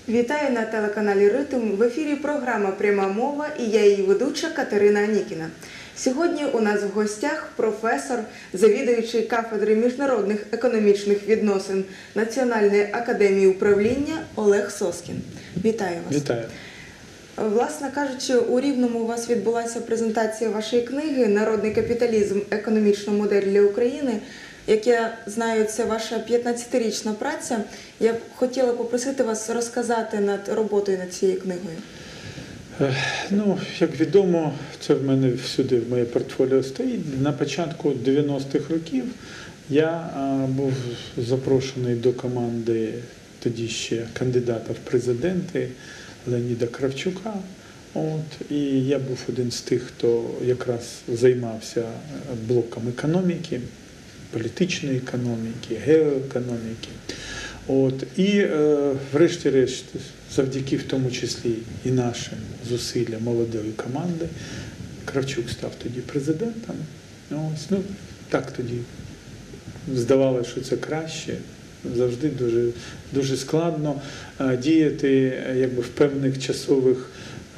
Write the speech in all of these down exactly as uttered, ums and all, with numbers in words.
Вітаю на телеканалі Ритм. В ефірі програма «Пряма мова» і я її ведуча Катерина Анікіна. Сьогодні у нас в гостях професор, завідуючий кафедри міжнародних економічних відносин Національної академії управління Олег Соскін. Вітаю вас. Вітаю. Власне кажучи, у Рівному у вас відбулася презентація вашої книги «Народний капіталізм. Економічна модель для України». Як я знаю, це ваша п'ятнадцятирічна праця. Я б хотіла попросити вас розказати над роботою над цією книгою. Ну, як відомо, це в мене всюди в моє портфоліо стоїть. На початку дев'яностих років я був запрошений до команди тоді ще кандидата в президенти Леоніда Кравчука. От, і я був один з тих, хто якраз займався блоком економіки, політичної економіки, геоекономіки. От, і е, врешті-решт, завдяки в тому числі і нашим зусиллям молодої команди, Кравчук став тоді президентом. Ось, ну, так тоді здавалося, що це краще. Завжди дуже, дуже складно е, діяти якби, в певних часових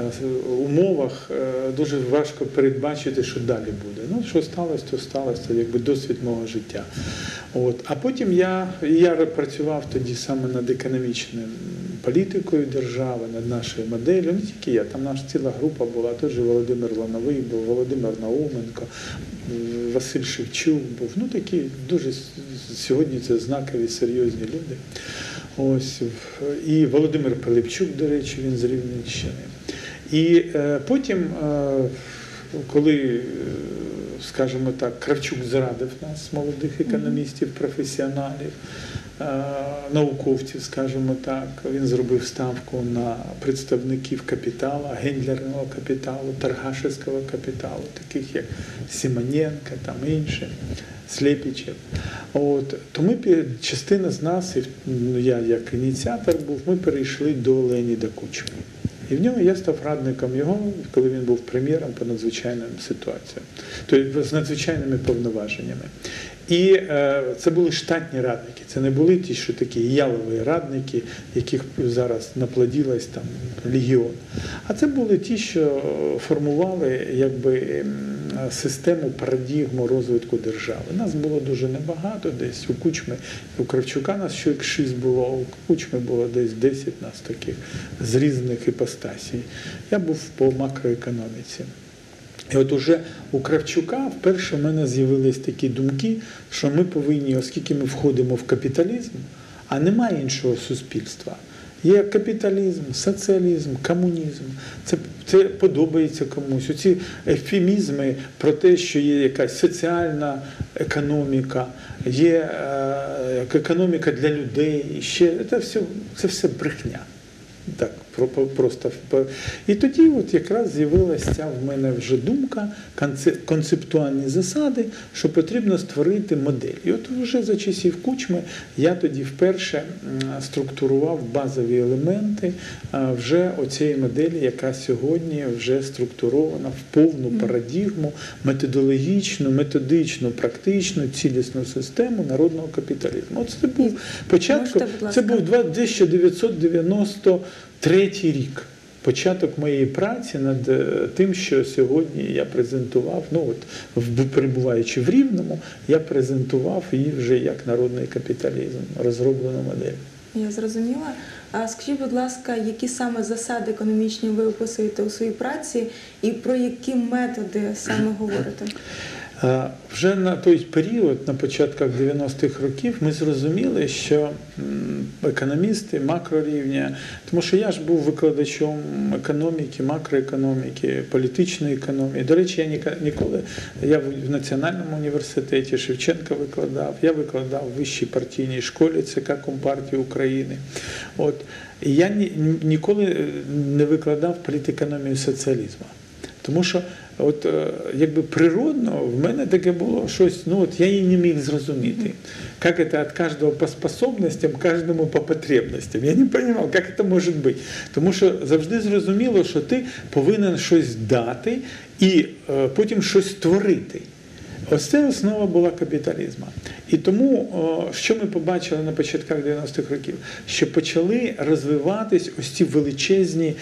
умовах, дуже важко передбачити, що далі буде. Ну, що сталося, то сталося, це якби досвід мого життя. От. А потім я, я працював тоді саме над економічною політикою держави, над нашою моделлю. Не тільки я, там наша ціла група була, теж Володимир Лановий був, Володимир Науменко, Василь Шевчук був. Ну, такі дуже сьогодні це знакові, серйозні люди. Ось. І Володимир Пилипчук, до речі, він з Рівненщини. І е, потім, е, коли, скажімо так, Кравчук зрадив нас, молодих економістів, професіоналів, е, науковців, скажімо так, він зробив ставку на представників капіталу, гендлерного капіталу, торгашевського капіталу, таких як Симоненко, там інші, Слепічев. От, то ми, частина з нас, і я як ініціатор був, ми перейшли до Леоніда Кучми. І в нього я став радником його, коли він був прем'єром по надзвичайним ситуаціям, тобто з надзвичайними повноваженнями. І е, це були штатні радники, це не були ті, що такі ялові радники, яких зараз наплодилось там легіон. А це були ті, що формували якби, систему, парадигму розвитку держави. Нас було дуже небагато, десь у Кучми, у Кравчука нас чоловік шість було, у Кучми було десь десять нас таких з різних іпостасій. Я був по макроекономіці. І от уже у Кравчука вперше в мене з'явились такі думки, що ми повинні, оскільки ми входимо в капіталізм, а немає іншого суспільства. Є капіталізм, соціалізм, комунізм. Це, це подобається комусь. Оці ефемізми про те, що є якась соціальна економіка, є е, економіка для людей. Ще, це, все, це все брехня. Так, просто. І тоді от якраз з'явилася ця в мене вже думка, концептуальні засади, що потрібно створити модель. І от вже за часів Кучми я тоді вперше структурував базові елементи вже оцієї моделі, яка сьогодні вже структурована в повну парадигму, методологічну, методичну, практичну, цілісну систему народного капіталізму. От це був початку, це був тисяча дев'ятсот дев'яносто третій рік, початок моєї праці над тим, що сьогодні я презентував, ну от, перебуваючи в Рівному, я презентував її вже як народний капіталізм, розроблену модель. Я зрозуміла. А скажіть, будь ласка, які саме засади економічні ви описуєте у своїй праці і про які методи саме говорите? Вже на той період, на початках дев'яностих років, ми зрозуміли, що економісти макрорівня, тому що я ж був викладачом економіки, макроекономіки, політичної економії. До речі, я ніколи, я в Національному університеті Шевченка викладав, я викладав в вищій партійній школі ЦК Компартії України. От. І я ніколи не викладав політекономію соціалізму. Тому що от, якби природно в мене таке було щось, ну от я її не міг зрозуміти. Як це від кожного по способностям, кожному по потребностям. Я не розумів, як це може бути. Тому що завжди зрозуміло, що ти повинен щось дати і е, потім щось створити. Ось це основа була капіталізму. І тому, о, що ми побачили на початках дев'яностих років? Що почали розвиватись ось ці величезні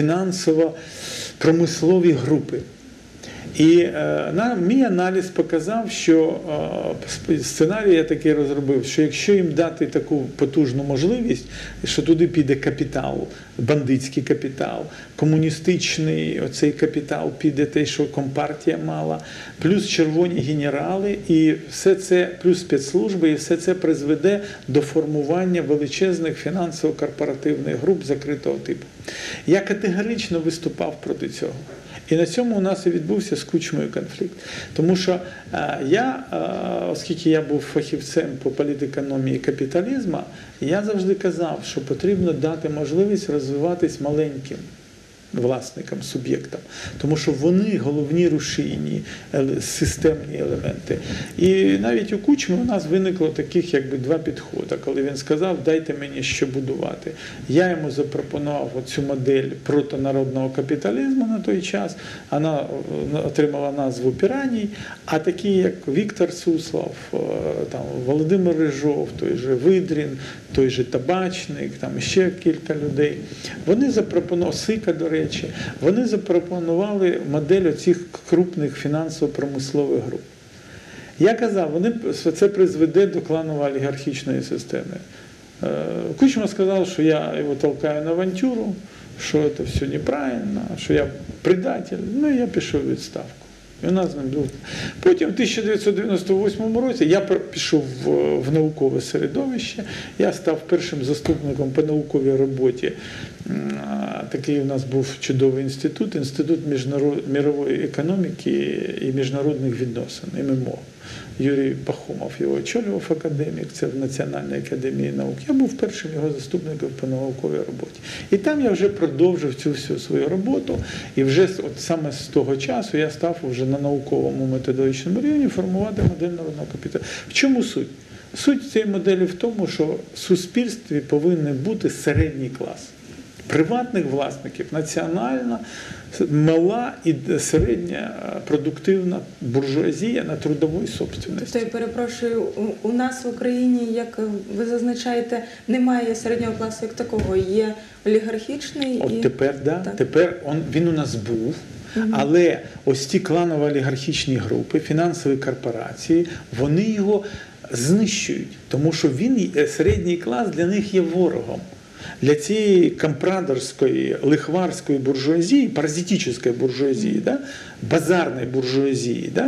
фінансово-промислові групи. І е, на, мій аналіз показав, що е, сценарій я такий розробив, що якщо їм дати таку потужну можливість, що туди піде капітал, бандитський капітал, комуністичний оцей капітал піде те, що компартія мала, плюс червоні генерали, і все це, плюс спецслужби, і все це призведе до формування величезних фінансово-корпоративних груп закритого типу. Я категорично виступав проти цього. І на цьому у нас і відбувся з Кучмою конфлікт. Тому що е, я, е, оскільки я був фахівцем по політекономії капіталізму, я завжди казав, що потрібно дати можливість розвиватись маленьким власникам, суб'єктам. Тому що вони головні рушійні, системні елементи. І навіть у Кучми у нас виникло таких якби два підходи. Коли він сказав, дайте мені що будувати. Я йому запропонував оцю модель протонародного капіталізму на той час. Вона отримала назву «Піраній», а такі, як Віктор Суслов, там, Володимир Рижов, той же Видрін, той же Табачник, там ще кілька людей, вони запропонували, Сика, до речі, вони запропонували модель оцих крупних фінансово-промислових груп. Я казав, вони, це призведе до кланово-олігархічної системи. Кучма сказав, що я його толкаю на авантюру, що це все неправильно, що я предатель. Ну і я пішов у відставку. І у нас з ним був. Потім в тисяча дев'ятсот дев'яносто восьмому році я пішов в, в наукове середовище, я став першим заступником по науковій роботі. Такий у нас був чудовий інститут, Інститут мірової економіки і міжнародних відносин, ем ем о. Юрій Пахомов його очолював, академік, це в Національній академії наук. Я був першим його заступником по науковій роботі. І там я вже продовжив цю всю свою роботу, і вже от саме з того часу я став вже на науковому методологічному рівні формувати модель народного капіталу. В чому суть? Суть цієї моделі в тому, що в суспільстві повинен бути середній клас. Приватних власників, національна, мала і середня продуктивна буржуазія на трудовій собственності. Тобто, я перепрошую, у нас в Україні, як ви зазначаєте, немає середнього класу як такого, є олігархічний. От і... тепер, да, так. тепер он, він у нас був, угу. Але ось ті кланово-олігархічні групи, фінансові корпорації, вони його знищують, тому що він, середній клас для них є ворогом. Для цієї компрадорської, лихварської буржуазії, паразитичної буржуазії, да, базарної буржуазії, да,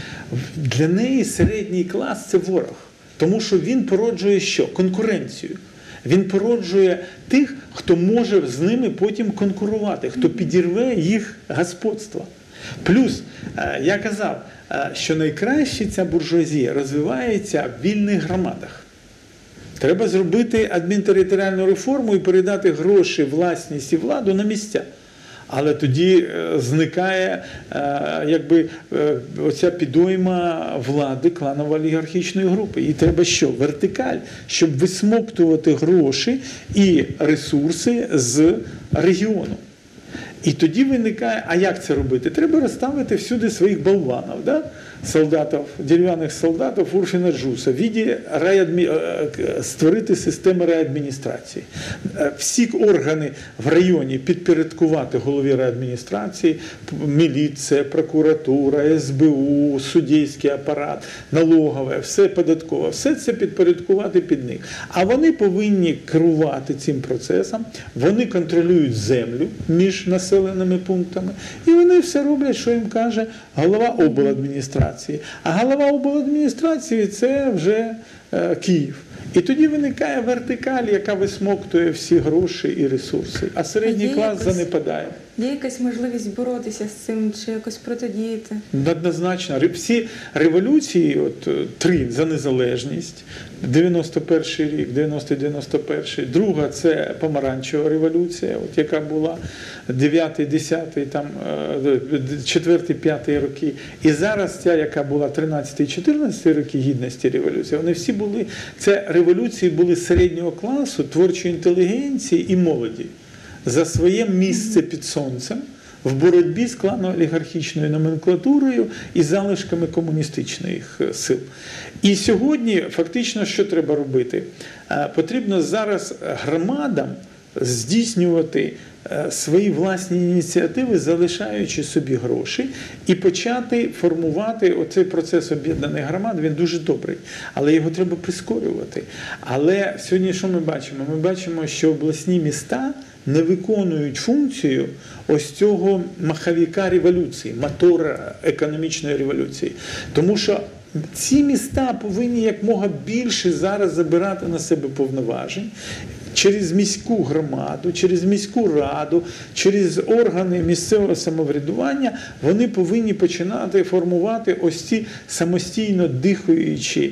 для неї середній клас – це ворог. Тому що він породжує що? Конкуренцію. Він породжує тих, хто може з ними потім конкурувати, хто підірве їх господство. Плюс, я казав, що найкраще ця буржуазія розвивається в вільних громадах. Треба зробити адмінтериторіальну реформу і передати гроші, власність і владу на місця. Але тоді зникає якби, оця підойма влади кланово-олігархічної групи. І треба що? Вертикаль, щоб висмоктувати гроші і ресурси з регіону. І тоді виникає, а як це робити? Треба розставити всюди своїх болванів, да? Солдатів, дерев'яних солдатів Урфіна Джуса, в віді райадмі... створити систему райадміністрації. Всі органи в районі підпорядкувати голові райадміністрації, міліція, прокуратура, ес бе у, суддівський апарат, налогове, все податкове, все це підпорядкувати під них. А вони повинні керувати цим процесом, вони контролюють землю між населеними пунктами, і вони все роблять, що їм каже голова обладміністрації. А голова обладміністрації – це вже е, Київ. І тоді виникає вертикаль, яка висмоктує всі гроші і ресурси. А середній клас якось занепадає. Є якась можливість боротися з цим чи якось протидіяти? Однозначно. Всі революції, от, три за незалежність, дев'яносто перший рік, дев'яносто дев'яносто перший, друга – це помаранчева революція, от, яка була дев'ятий, десятий, там, четвертий, п'ятий роки. І зараз ця, яка була тринадцятий, чотирнадцятий роки гідності революції, вони всі були, це революції були середнього класу, творчої інтелігенції і молоді. За своє місце під сонцем в боротьбі з клано-олігархічною номенклатурою і залишками комуністичних сил. І сьогодні фактично що треба робити? Потрібно зараз громадам здійснювати свої власні ініціативи, залишаючи собі гроші, і почати формувати оцей процес об'єднаних громад. Він дуже добрий, але його треба прискорювати. Але сьогодні що ми бачимо? Ми бачимо, що обласні міста не виконують функцію ось цього маховика революції, мотора економічної революції. Тому що ці міста повинні якмога більше зараз забирати на себе повноважень через міську громаду, через міську раду, через органи місцевого самоврядування. Вони повинні починати формувати ось ці самостійно дихаючі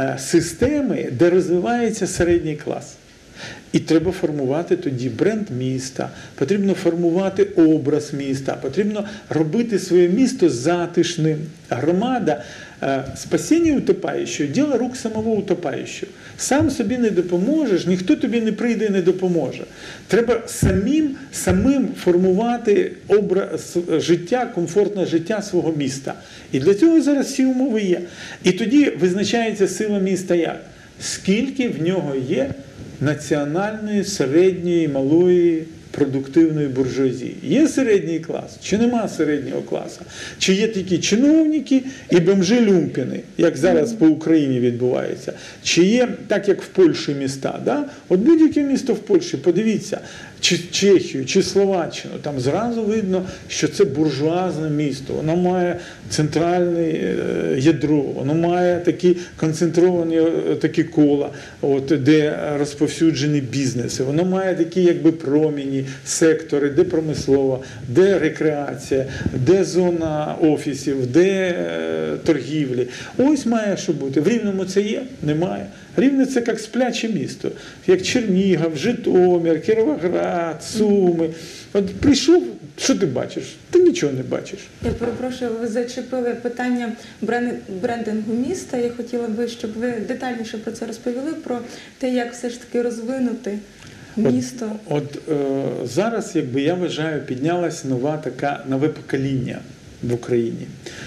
системи, де розвивається середній клас. І треба формувати тоді бренд міста, потрібно формувати образ міста, потрібно робити своє місто затишним. Громада, спасіння утопаючого – діло рук самого утопаючого. Сам собі не допоможеш, ніхто тобі не прийде і не допоможе. Треба самим, самим формувати образ життя, комфортне життя свого міста. І для цього зараз всі умови є. І тоді визначається сила міста як? Скільки в нього є національної, середньої, малої, продуктивної буржуазії. Є середній клас? Чи нема середнього класу? Чи є тільки чиновники і бомжи-люмпіни, як зараз по Україні відбувається? Чи є, так як в Польщі міста? Да? От будь-яке місто в Польщі, подивіться, чи Чехію, чи Словаччину, там зразу видно, що це буржуазне місто. Воно має центральне ядро, воно має такі концентровані такі кола, от, де розповсюджені бізнеси. Воно має такі якби проміні, сектори, де промислова, де рекреація, де зона офісів, де е, торгівлі. Ось має що бути. В Рівному це є? Немає. Рівне це як спляче місто, як Чернігів, Житомир, Кіровоград, Суми. От прийшов, що ти бачиш? Ти нічого не бачиш. Я перепрошую, ви зачепили питання брендингу міста. Я хотіла би, щоб ви детальніше про це розповіли, про те, як все ж таки розвинути місто. От, от е, зараз, якби я вважаю, піднялася нова така, нове покоління в Україні.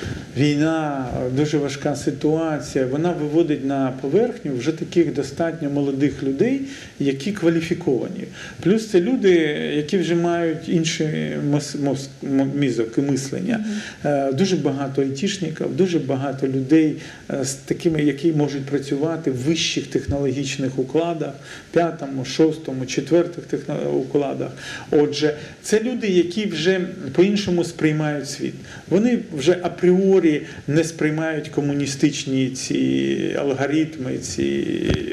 Війна, дуже важка ситуація, вона виводить на поверхню вже таких достатньо молодих людей, які кваліфіковані. Плюс це люди, які вже мають інший мізок і мислення. Mm-hmm. Дуже багато айтішників, дуже багато людей з такими, які можуть працювати в вищих технологічних укладах, п'ятому, шостому, четвертих укладах. Отже, це люди, які вже по-іншому сприймають світ. Вони вже апріорі не сприймають комуністичні ці алгоритми, ці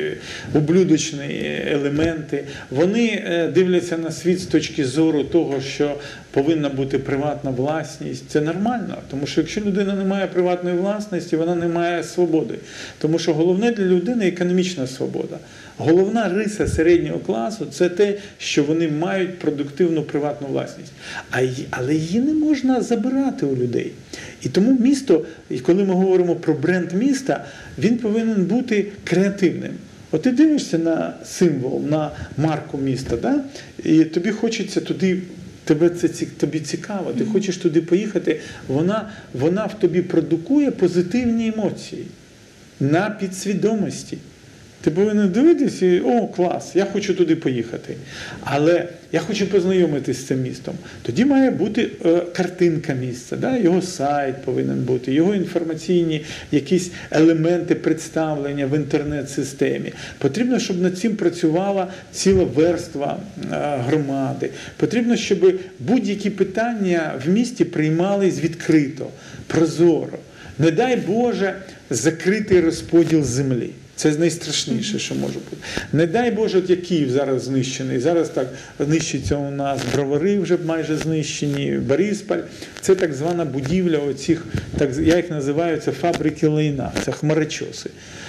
ублюдочні елементи. Вони дивляться на світ з точки зору того, що повинна бути приватна власність. Це нормально, тому що якщо людина не має приватної власності, вона не має свободи. Тому що головне для людини – економічна свобода. Головна риса середнього класу – це те, що вони мають продуктивну приватну власність. Але її не можна забирати у людей. І тому місто, коли ми говоримо про бренд міста, він повинен бути креативним. От ти дивишся на символ, на марку міста, да? І тобі хочеться туди, тебе це тобі цікаво, ти хочеш туди поїхати, вона, вона в тобі продукує позитивні емоції на підсвідомості. Ти повинен дивитися і, о, клас, я хочу туди поїхати. Але я хочу познайомитися з цим містом. Тоді має бути е, картинка місця, да? Його сайт повинен бути, його інформаційні якісь елементи представлення в інтернет-системі. Потрібно, щоб над цим працювала ціла верства е, громади. Потрібно, щоб будь-які питання в місті приймались відкрито, прозоро. Не дай Боже, закритий розподіл землі. Це найстрашніше, що може бути. Не дай Боже, от як Київ зараз знищений. Зараз так знищиться у нас Бровари вже майже знищені, Борисполь. Це так звана будівля оцих, так, я їх називаю, це фабрики лайна, це хмарочоси.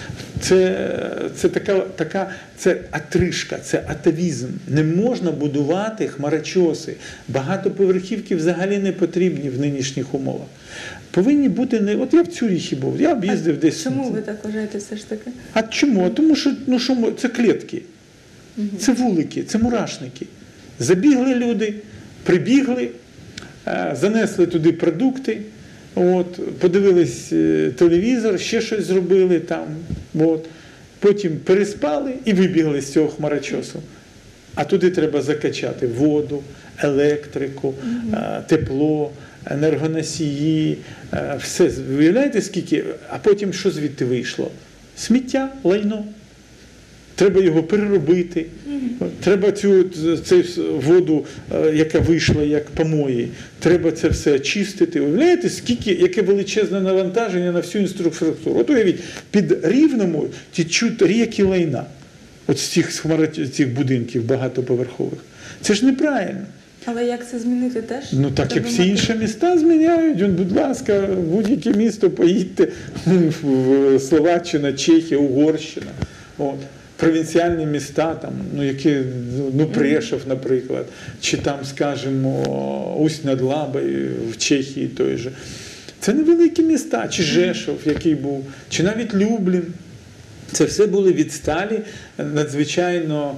Це, це така, така, це атришка, це атавізм. Не можна будувати хмарочоси. Багатоповерхівки взагалі не потрібні в нинішніх умовах. Повинні бути не... От я в Цюрихі був, я об'їздив десь... Чому ви так вважаєте все ж таки? А чому? Тому що, ну, що це клітки, угу. Це вулики, це мурашники. Забігли люди, прибігли, е, занесли туди продукти, от, подивились е, телевізор, ще щось зробили там, от, потім переспали і вибігли з цього хмарочосу. А туди треба закачати воду, електрику, е, тепло, енергоносії, е, все. Виявляєте, скільки? А потім що звідти вийшло? Сміття, лайно. Треба його переробити, mm-hmm. треба цю, цю воду, яка вийшла як помої, треба це все очистити. Уявляєте, скільки, яке величезне навантаження на всю інфраструктуру. От уявіть, під Рівному течуть ріки лайна, от з цих, з цих будинків багатоповерхових. Це ж неправильно. Але як це змінити теж? Ну так, як всі інші міста зміняють. Будь ласка, в будь-яке місто поїдьте, в Словаччина, Чехія, Угорщина. От. Провінціальні міста, там, ну, які, ну, Прешов, наприклад, чи там, скажімо, Усть-над-Лабою в Чехії той же. Це невеликі міста, чи Жешов, який був, чи навіть Люблін. Це все були відсталі, надзвичайно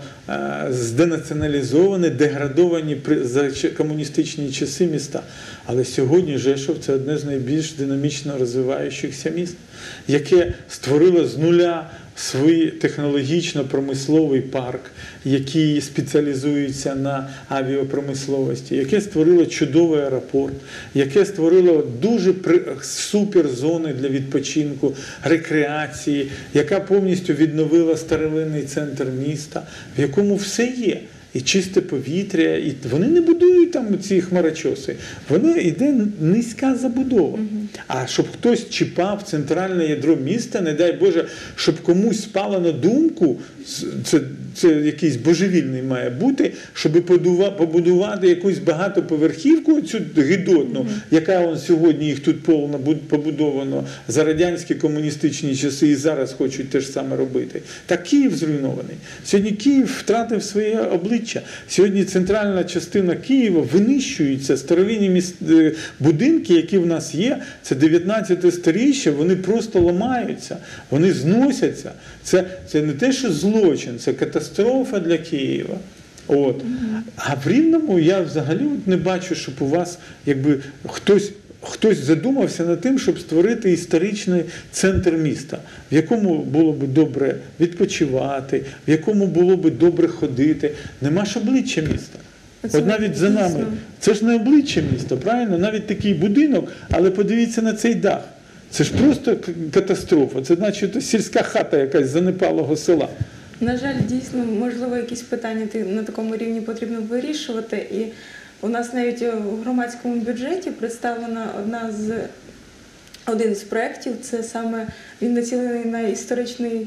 зденаціоналізовані, деградовані за комуністичні часи міста. Але сьогодні Жешов – це одне з найбільш динамічно розвиваючихся міст, яке створило з нуля свій технологічно-промисловий парк, який спеціалізується на авіапромисловості, яке створило чудовий аеропорт, яке створило дуже супер зони для відпочинку, рекреації, яка повністю відновила старовинний центр міста, в якому все є. І чисте повітря, і вони не будують там ці хмарочоси. Воно йде низька забудова. Угу. А щоб хтось чіпав центральне ядро міста, не дай Боже, щоб комусь спало на думку, це, це якийсь божевільний має бути, щоб побудувати якусь багатоповерхівку, цю гидотну, угу. яка он сьогодні їх тут повно побудовано за радянські комуністичні часи і зараз хочуть те ж саме робити. Так Київ зруйнований. Сьогодні Київ втратив своє обличчя. Сьогодні центральна частина Києва винищується, старовинні міст... будинки, які в нас є, це дев'ятнадцяте сторіччя, вони просто ламаються, вони зносяться. Це, це не те, що злочин, це катастрофа для Києва. От. Mm-hmm. А в Рівному я взагалі не бачу, щоб у вас якби хтось Хтось задумався над тим, щоб створити історичний центр міста, в якому було б добре відпочивати, в якому було б добре ходити. Нема ж обличчя міста. Це От навіть за нами. Це ж не обличчя міста, правильно? Навіть такий будинок, але подивіться на цей дах. Це ж просто катастрофа. Це значить сільська хата якась занепалого села. На жаль, дійсно, можливо, якісь питання на такому рівні потрібно вирішувати. І у нас навіть у громадському бюджеті представлена одна з, один з проєктів, це саме він націлений на історичний,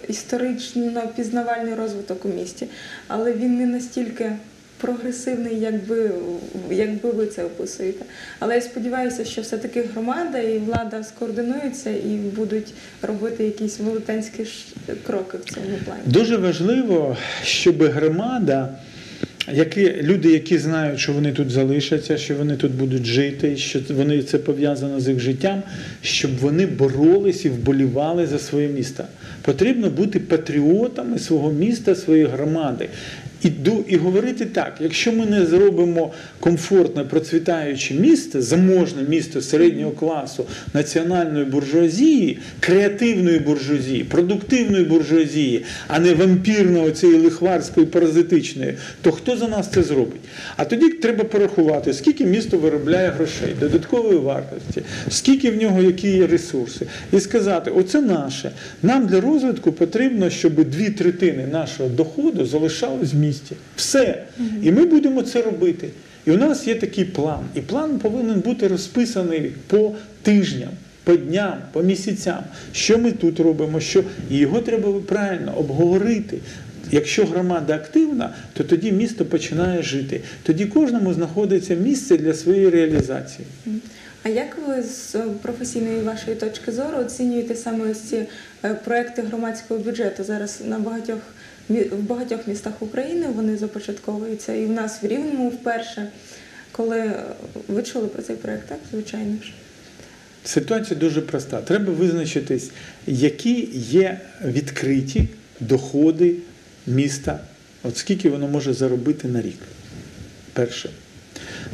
історично-пізнавальний розвиток у місті. Але він не настільки прогресивний, як би, як би ви це описуєте. Але я сподіваюся, що все-таки громада і влада скоординуються і будуть робити якісь велетенські кроки в цьому плані. Дуже важливо, щоб громада, Які, люди, які знають, що вони тут залишаться, що вони тут будуть жити, що вони, це пов'язано з їх життям, щоб вони боролись і вболівали за своє місто. Потрібно бути патріотами свого міста, своєї громади. І, і говорити так, якщо ми не зробимо комфортне, процвітаюче місто, заможне місто середнього класу, національної буржуазії, креативної буржуазії, продуктивної буржуазії, а не вампірної, цієї лихварської, паразитичної, то хто за нас це зробить? А тоді треба порахувати, скільки місто виробляє грошей, додаткової вартості, скільки в нього, які є ресурси. І сказати, оце наше. Нам для розвитку потрібно, щоб дві третини нашого доходу залишалось в місті. Все. І ми будемо це робити. І у нас є такий план. І план повинен бути розписаний по тижням, по дням, по місяцям. Що ми тут робимо, що... І його треба правильно обговорити. Якщо громада активна, то тоді місто починає жити. Тоді кожному знаходиться місце для своєї реалізації. А як ви з професійної вашої точки зору оцінюєте саме ось ці проекти громадського бюджету? Зараз на багатьох, в багатьох містах України вони започатковуються. І в нас в Рівному вперше. Коли ви чули про цей проект, так? Звичайно ж. Ситуація дуже проста. Треба визначитись, які є відкриті доходи міста, от скільки воно може заробити на рік. Перше.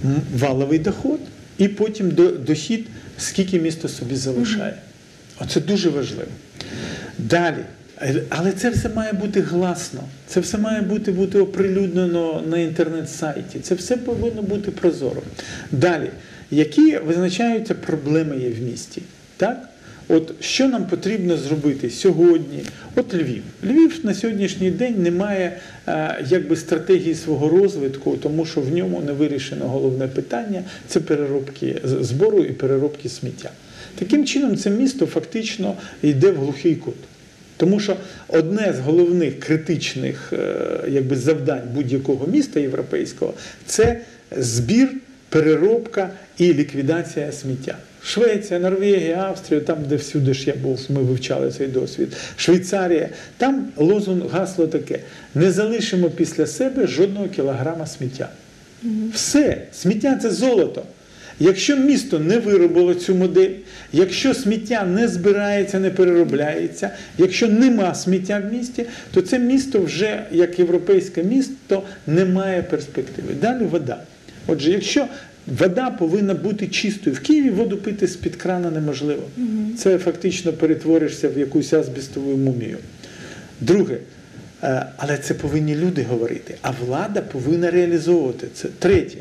м, валовий доход і потім до- дохід, скільки місто собі залишає. Оце дуже важливо. Далі. Е, Але це все має бути гласно, це все має бути, бути оприлюднено на інтернет-сайті, це все повинно бути прозоро. Далі, які визначаються проблеми є в місті? Так? От що нам потрібно зробити сьогодні? От Львів. Львів на сьогоднішній день не має е, якби стратегії свого розвитку, тому що в ньому не вирішено головне питання – це переробки з- збору і переробки сміття. Таким чином, це місто фактично йде в глухий кут. Тому що одне з головних критичних е, якби, завдань будь-якого міста європейського – це збір, переробка і ліквідація сміття. Швеція, Норвегія, Австрія, там, де всюди ж я був, ми вивчали цей досвід. Швейцарія, там лозунг, гасло таке: не залишимо після себе жодного кілограма сміття. Все, сміття – це золото. Якщо місто не виробило цю модель, якщо сміття не збирається, не переробляється, якщо нема сміття в місті, то це місто вже, як європейське місто, не має перспективи. Далі вода. Отже, якщо вода повинна бути чистою, в Києві воду пити з-під крана неможливо. Це фактично перетворишся в якусь асбестову мумію. Друге, е, але це повинні люди говорити, а влада повинна реалізовувати це. Третє.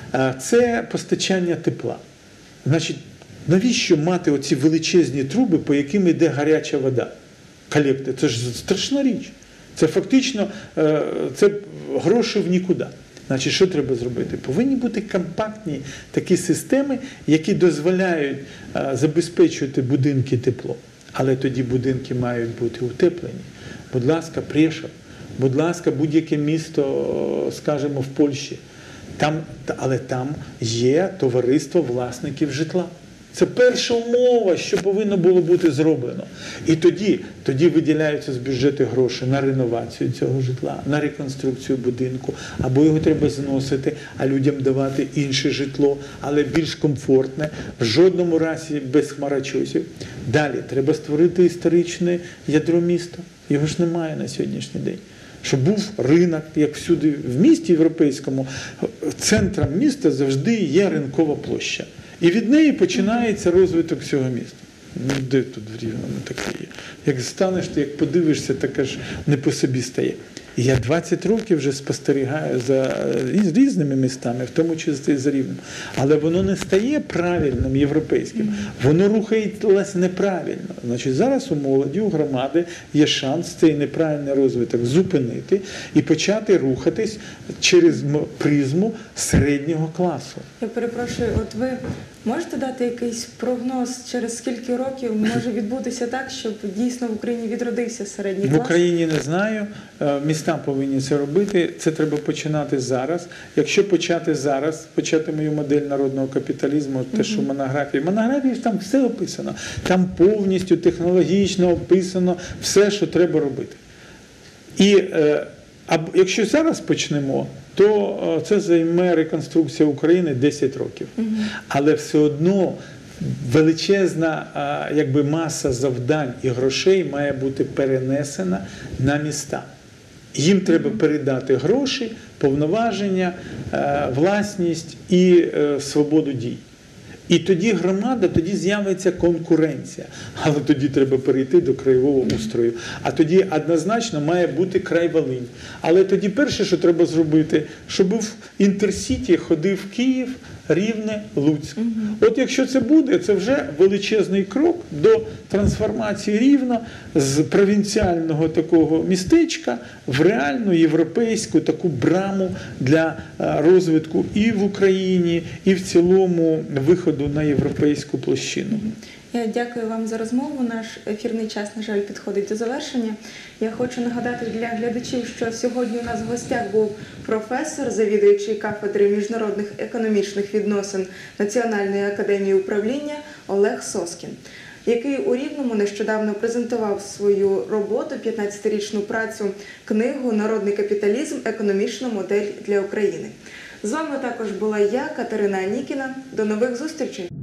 Це постачання тепла. Значить, навіщо мати оці величезні труби, по яким йде гаряча вода? Колекти. Це ж страшна річ. Це фактично е, це гроші в нікуди. Значить, що треба зробити? Повинні бути компактні такі системи, які дозволяють е, забезпечувати будинки тепло. Але тоді будинки мають бути утеплені. Будь ласка, Прешов, будь ласка, будь-яке місто, скажімо, в Польщі. Там, але там є товариство власників житла. Це перша умова, що повинно було бути зроблено. І тоді, тоді виділяються з бюджету гроші на реновацію цього житла, на реконструкцію будинку, або його треба зносити, а людям давати інше житло, але більш комфортне, в жодному разі без хмарочосів. Далі, треба створити історичне ядро міста. Його ж немає на сьогоднішній день. Щоб був ринок, як всюди в місті європейському, центром міста завжди є ринкова площа. І від неї починається розвиток цього міста. Ну, де тут в Рівному таке є? Як станеш, ти як подивишся, таке ж не по собі стає. І я двадцять років вже спостерігаю за різними містами, в тому числі за Рівнем. Але воно не стає правильним європейським. Воно рухається неправильно. Значить, зараз у молоді, у громади є шанс цей неправильний розвиток зупинити і почати рухатись через призму середнього класу. Я перепрошую, от ви можете дати якийсь прогноз, через скільки років може відбутися так, щоб дійсно в Україні відродився середній клас? В Україні не знаю. Міста повинні це робити. Це треба починати зараз. Якщо почати зараз, почати мою модель народного капіталізму, те, що в монографії. В монографії там все описано. Там повністю технологічно описано все, що треба робити. І а якщо зараз почнемо, то це займе реконструкція України десять років. Але все одно величезна якби, маса завдань і грошей має бути перенесена на міста. Їм треба передати гроші, повноваження, власність і свободу дій. І тоді громада, тоді з'явиться конкуренція. Але тоді треба перейти до краєвого устрою. А тоді однозначно має бути край Волинь. Але тоді перше, що треба зробити, щоб в Інтерсіті ходив Київ, Рівне, Луцьк. От якщо це буде, це вже величезний крок до трансформації Рівна з провінціального такого містечка в реальну європейську таку браму для розвитку і в Україні, і в цілому виходу на європейську площину. Я дякую вам за розмову. Наш ефірний час, на жаль, підходить до завершення. Я хочу нагадати для глядачів, що сьогодні у нас в гостях був професор, завідуючий кафедри міжнародних економічних відносин Національної академії управління Олег Соскін, який у Рівному нещодавно презентував свою роботу, п'ятнадцятирічну працю, книгу «Народний капіталізм. Економічна модель для України». З вами також була я, Катерина Анікіна. До нових зустрічей!